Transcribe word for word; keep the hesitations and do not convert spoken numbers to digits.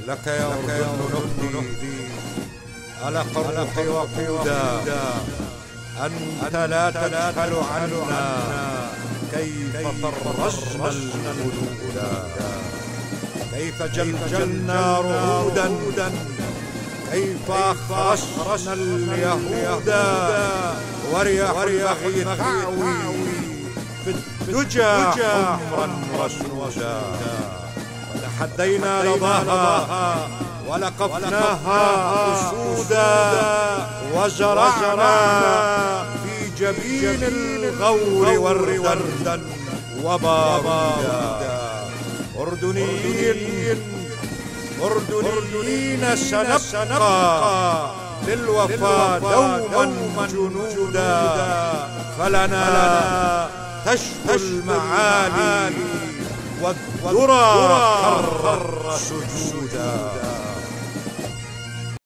لك يا أردن نهدي ألق الروح وقودا، أنت لا تغفل عنا كيف فرجنا الجنودا، كيف جلجلنا رعودا، كيف أخرجنا اليهود، ورياح البغي تعوي في الدجى حمرا وسودا، وتحدينا لظاها ولقفناها أسودا، وزرعنا في جبين الغور وردا وبارودا. أردنيين أردنيين سنبقى للوفا دوما جنودا، فلنا تشكو المعالي والذرى خر سجودا.